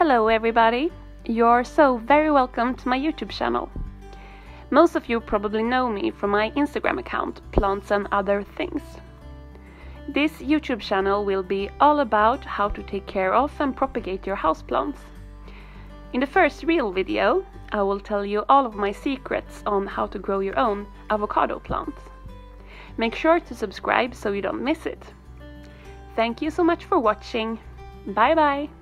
Hello everybody! You're so very welcome to my YouTube channel. Most of you probably know me from my Instagram account, Plants and Other Things. This YouTube channel will be all about how to take care of and propagate your houseplants. In the first real video, I will tell you all of my secrets on how to grow your own avocado plants. Make sure to subscribe so you don't miss it. Thank you so much for watching. Bye bye!